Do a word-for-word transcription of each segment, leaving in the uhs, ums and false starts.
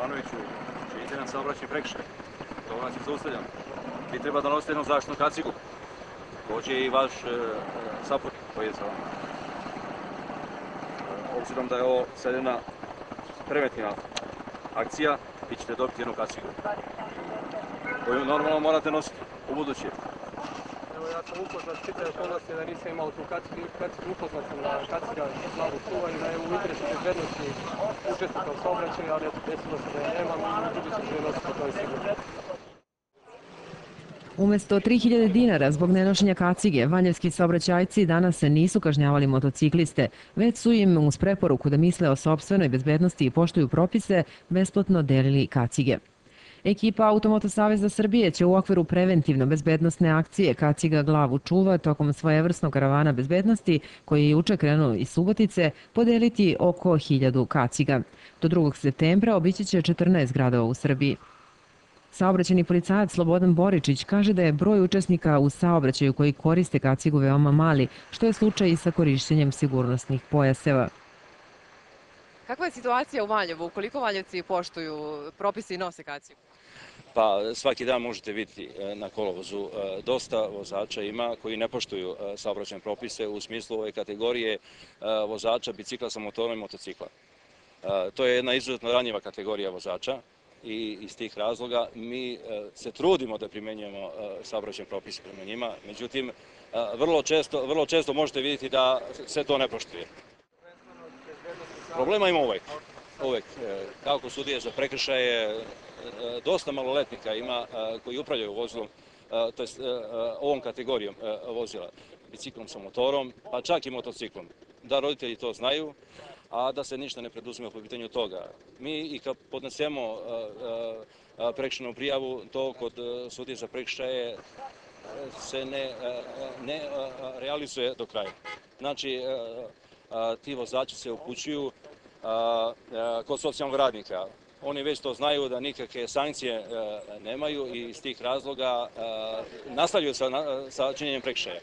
Jovanoviću, činite nam saobraćaj prekršaj. To nas je zaustavljamo. Vi treba da nosite jednu zaštitnu kacigu. Dođe i vaš saputnik koji je za vama. Obzirom da je ovo sad jedna preventivna akcija, vi ćete dobiti jednu kacigu koju normalno morate nositi u buduće. Evo, ja sam upoznat s čitave okolnosti da nisam imao tu kacigu, upoznat sam da kaciga glavu čuva i da je u interesu bezbednosti učesnika u saobraćaju, ali desilo se da je nemam i drugi se će nositi, to je sigurno. Umesto tri hiljade dinara zbog nenošenja kacige, valjevski saobraćajci danas se nisu kažnjavali motocikliste, već su im uz preporuku da misle o sopstvenoj bezbednosti i poštuju propise besplatno delili kacige. Ekipa Automoto Saveza Srbije će u okviru preventivno-bezbednostne akcije Kaciga glavu čuva tokom svojevrsnog karavana bezbednosti, koji je juče krenuo iz Subotice, podeliti oko hiljadu kaciga. Do drugog septembra obići će četrnaest gradova u Srbiji. Saobraćajni policajac Slobodan Boričić kaže da je broj učesnika u saobraćaju koji koriste kacigu veoma mali, što je slučaj i sa korišćenjem sigurnosnih pojaseva. Kakva je situacija u Valjevu? Koliko Valjevci poštuju propise i nose kacigu? Pa svaki dan možete vidjeti na kolovozu dosta vozača ima koji ne poštuju saobraćajne propise u smislu ove kategorije vozača bicikla sa motorom i motocikla. To je jedna izuzetno ranjiva kategorija vozača i iz tih razloga mi se trudimo da primenjujemo saobraćajne propise prema njima, međutim vrlo često, vrlo često možete vidjeti da se to ne poštuje. Problema ima uvek. Uvek. Kao kod sudije za prekršaje, dosta maloletnika ima koji upravljaju vozilom, to jest ovom kategorijom vozila, biciklom sa motorom, pa čak i motociklom. Da roditelji to znaju, a da se ništa ne preduzme po pitanju toga. Mi i kad podnesemo prekršajnu prijavu, to kod sudije za prekršaje se ne, ne realizuje do kraja. Znači, ti vozači se upućuju kod socijalnog radnika. Oni već to znaju da nikakve sankcije nemaju i iz tih razloga nastavljaju sa činjenjem prekršaja.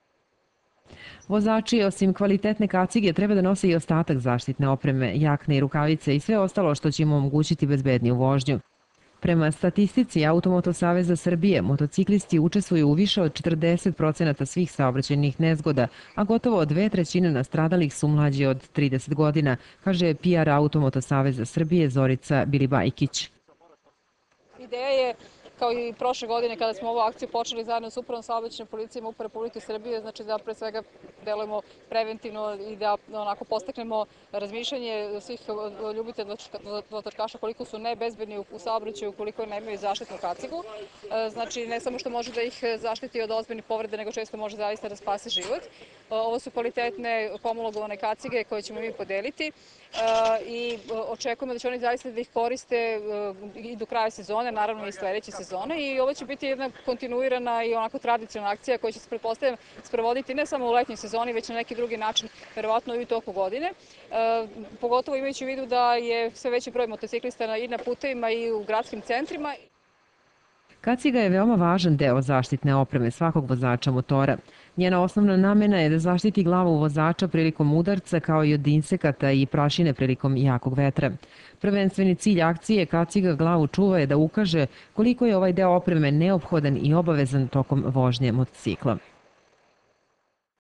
Vozači, osim kvalitetne kacige, treba da nose i ostatak zaštitne opreme, jakne i rukavice i sve ostalo što će im omogućiti bezbedniju vožnju. Prema statistici Automoto Saveza Srbije, motociklisti učestvuju u više od četrdeset procenata svih saobraćajnih nezgoda, a gotovo dve trećine nastradalih su mlađi od trideset godina, kaže P R Automoto Saveza Srbije Zorica Bilibajkić. Ideja je, kao i prošle godine kada smo ovu akciju počeli zajedno s Upravom saobraćajne policije MUP Republike Srbije, znači da pre svega delujemo preventivno i da onako postaknemo razmišljanje svih ljubitelja motočkaša koliko su nebezbedni u saobraćaju, koliko nemaju zaštitnu kacigu. Znači ne samo što može da ih zaštiti od ozbiljnih povreda, nego često može zaista da spasi život. Ovo su kvalitetne homologovane kacige koje ćemo mi podeliti i očekujemo da će oni zaista da ih koriste i do kraja sezone, naravno i sledeće sezone, i ovo će biti jedna kontinuirana i onako tradicionalna akcija koja će se pretpostavljam sprovoditi ne samo u letnjoj sezoni, već na neki drugi način, verovatno i u toku godine. Pogotovo imajući u vidu da je sve veći broj motociklista i na putevima i u gradskim centrima. Kaciga je veoma važan deo zaštitne opreme svakog vozača motora. Njena osnovna namena je da zaštiti glavu vozača prilikom udarca kao i od insekata i prašine prilikom jakog vetra. Prvenstveni cilj akcije Kaciga glavu čuva je da ukaže koliko je ovaj deo opreme neophodan i obavezan tokom vožnje motocikla.